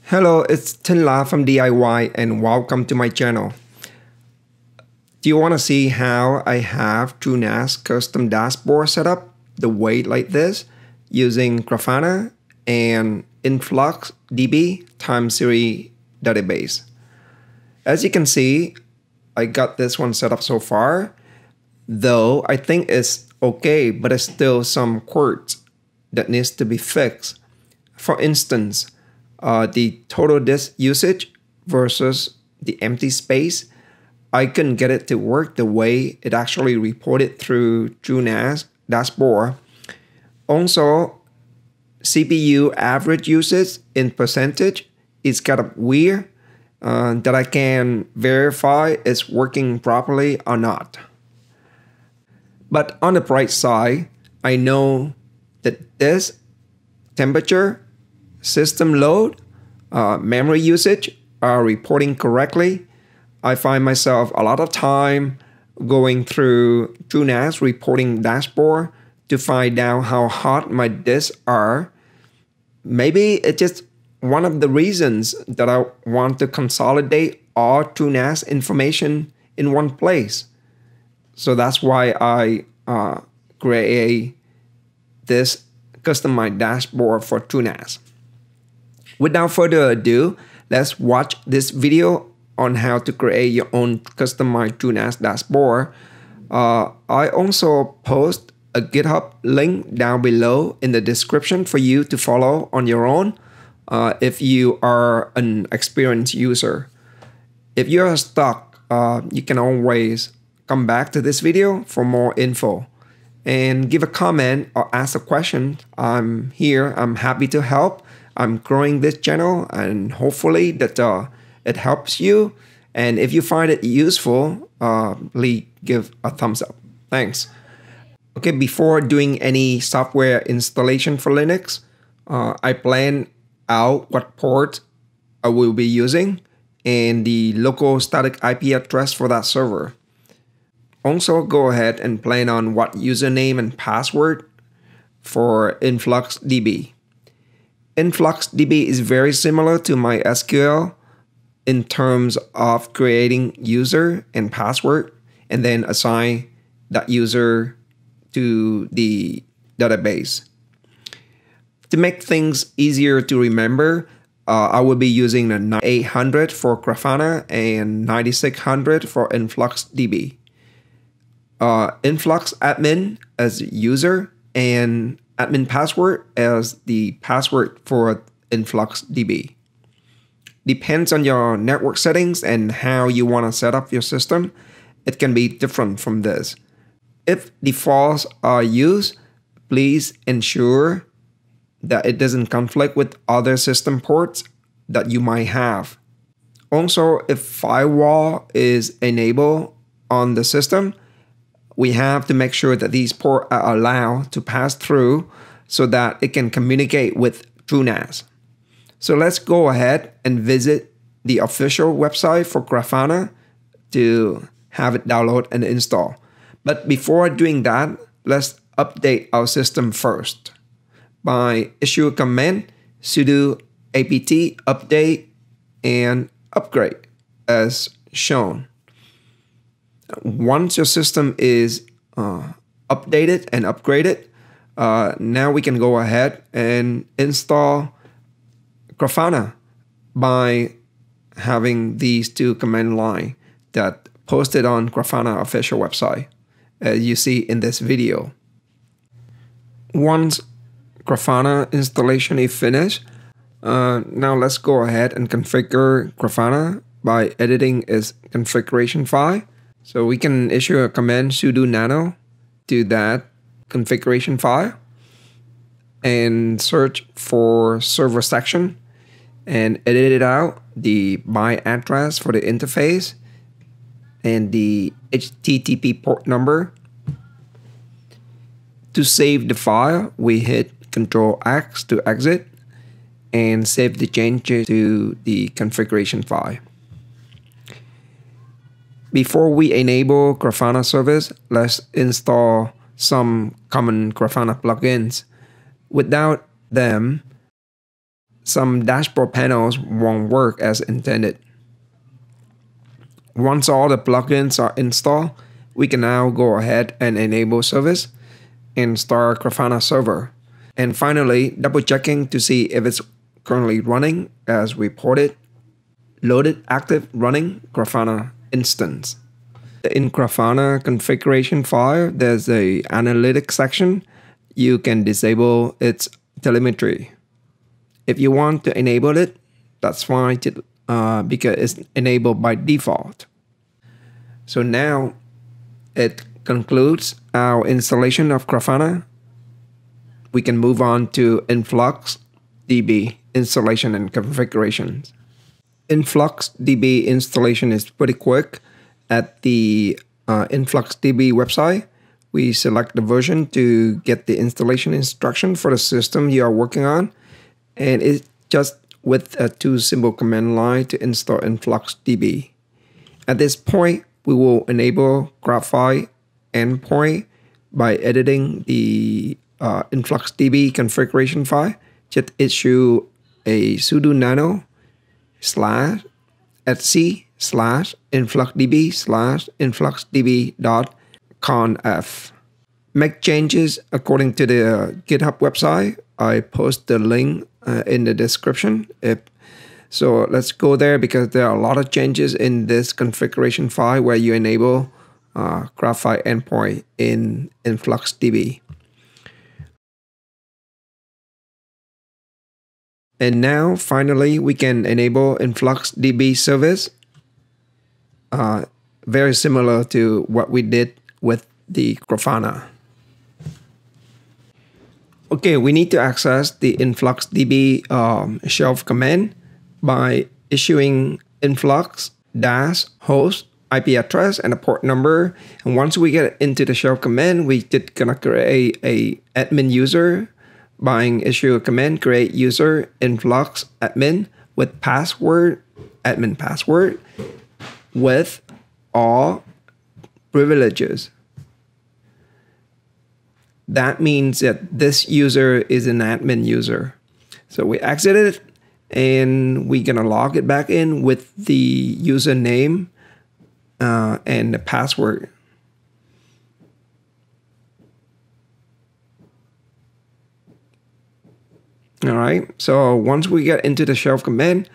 Hello, it's Tinla from DIY and welcome to my channel. Do you want to see how I have TrueNAS custom dashboard set up the way like this using Grafana and influxDb time series database? As you can see, I got this one set up so far, though I think it's okay, but there's still some quirks that needs to be fixed. For instance, the total disk usage versus the empty space, I couldn't get it to work the way it actually reported through TrueNAS dashboard. Also, CPU average usage in percentage is kind of weird that I can verify it's working properly or not. But on the bright side, I know that this temperature, system load, memory usage are reporting correctly. I find myself a lot of time going through TrueNAS reporting dashboard to find out how hot my disks are. Maybe it's just one of the reasons that I want to consolidate all TrueNAS information in one place. So that's why I create this customized dashboard for TrueNAS. Without further ado, let's watch this video on how to create your own customized TrueNAS dashboard. I also post a GitHub link down below in the description for you to follow on your own if you are an experienced user. If you are stuck, you can always come back to this video for more info and give a comment or ask a question. I'm here. I'm happy to help. I'm growing this channel and hopefully that it helps you. And if you find it useful, please give a thumbs up. Thanks. Okay, before doing any software installation for Linux, I plan out what port I will be using and the local static IP address for that server. Also, go ahead and plan on what username and password for influxDb. InfluxDB is very similar to MySQL in terms of creating user and password and then assign that user to the database. To make things easier to remember, I will be using the 9800 for Grafana and 9600 for InfluxDB. Influx admin as user and admin password as the password for influxDB. Depends on your network settings and how you want to set up your system. It can be different from this. If defaults are used, please ensure that it doesn't conflict with other system ports that you might have. Also, if firewall is enabled on the system, we have to make sure that these ports are allowed to pass through so that it can communicate with TrueNAS. So let's go ahead and visit the official website for Grafana to have it download and install. But before doing that, let's update our system first by issue a command sudo apt update and upgrade as shown. Once your system is updated and upgraded, now we can go ahead and install Grafana by having these two command lines that posted on Grafana official website, as you see in this video. Once Grafana installation is finished, now let's go ahead and configure Grafana by editing its configuration file. So we can issue a command sudo nano to that configuration file and search for server section and edit it out the by address for the interface and the HTTP port number. To save the file, we hit Ctrl+X to exit and save the changes to the configuration file. Before we enable Grafana service, let's install some common Grafana plugins. Without them, some dashboard panels won't work as intended. Once all the plugins are installed, we can now go ahead and enable service and start Grafana server. And finally, double checking to see if it's currently running as reported. Loaded, active, running Grafana instance. In Grafana configuration file, there's a analytics section. You can disable its telemetry. If you want to enable it, that's fine because it's enabled by default. So now it concludes our installation of Grafana. We can move on to influxDB installation and configurations. influxDB installation is pretty quick. At the influxDB website, we select the version to get the installation instruction for the system you are working on, and it's just with a 2 simple command line to install influxDB. At this point, we will enable graphite endpoint by editing the influxDB configuration file. Just issue a sudo nano /etc/influxdb/influxdb.conf. Make changes according to the GitHub website. I post the link in the description. So let's go there because there are a lot of changes in this configuration file where you enable graphite endpoint in influxDB. And now, finally, we can enable influxDB service. Very similar to what we did with the Grafana. Okay, we need to access the influxDB shelf command by issuing influx-host IP address and a port number. And once we get into the shelf command, we did gonna create a admin user by issue a command create user influx admin with password admin password with all privileges. That means that this user is an admin user. So we exit it and we're gonna log it back in with the username and the password. All right, so once we get into the shelf command,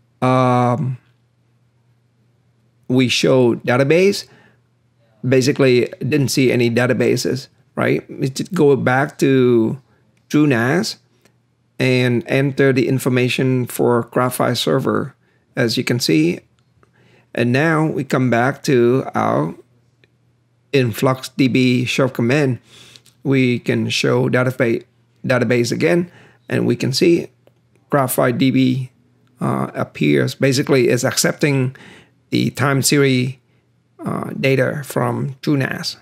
we show database. Basically, didn't see any databases, right? We just go back to TrueNAS and enter the information for Graphite server, as you can see. And now we come back to our influxDB shelf command. We can show database again. And we can see GraphiteDB appears. Basically, it's accepting the time series data from TrueNAS.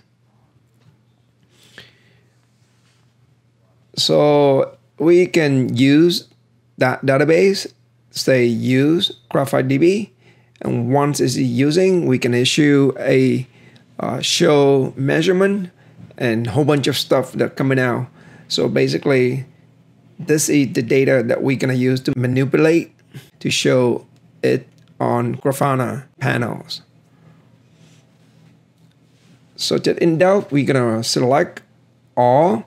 So we can use that database, say use GraphiteDB, and once it's using, we can issue a show measurement and a whole bunch of stuff that coming out. So basically, this is the data that we're going to use to manipulate to show it on Grafana panels. So that in doubt, we're going to select all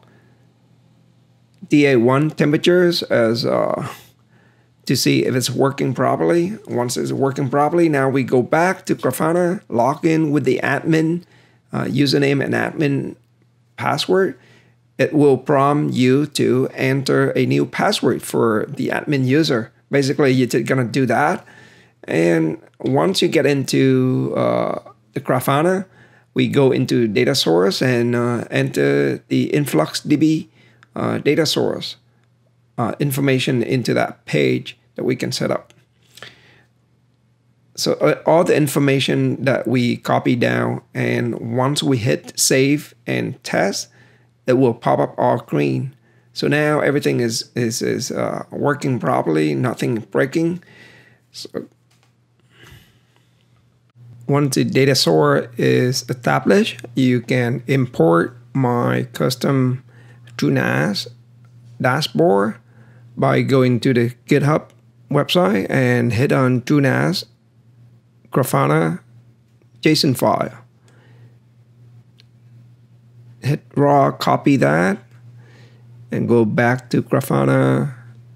DA1 temperatures as to see if it's working properly. Once it's working properly, now we go back to Grafana, log in with the admin username and admin password. It will prompt you to enter a new password for the admin user. Basically, you're going to do that. And once you get into the Grafana, we go into data source and enter the influxDB data source information into that page that we can set up. So all the information that we copy down, and once we hit save and test, it will pop up all green. So now everything is working properly, nothing breaking. So once the data source is established, you can import my custom TrueNAS dashboard by going to the GitHub website and hit on TrueNAS Grafana JSON file. Hit raw, copy that, and go back to Grafana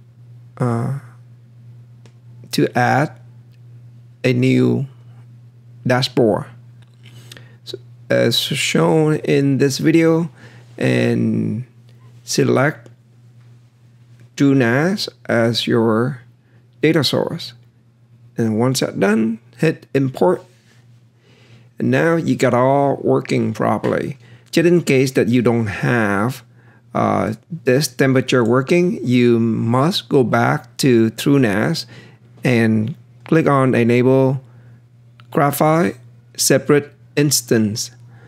to add a new dashboard. So, as shown in this video, and select TrueNAS as your data source. And once that's done, hit import. And now you got all working properly. Just in case that you don't have this temperature working, you must go back to TrueNAS and click on enable graphite separate instance.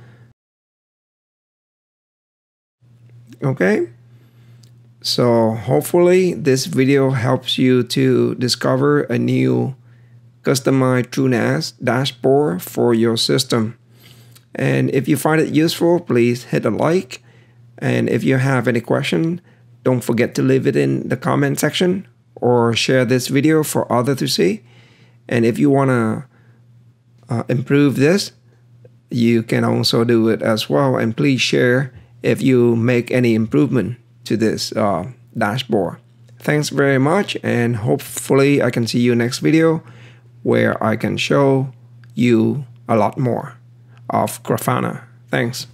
Okay, so hopefully this video helps you to discover a new customized TrueNAS dashboard for your system. And if you find it useful, please hit a like. And if you have any question, don't forget to leave it in the comment section or share this video for others to see. And if you want to improve this, you can also do it as well. And please share if you make any improvement to this dashboard. Thanks very much, and hopefully I can see you next video where I can show you a lot more of Grafana. Thanks.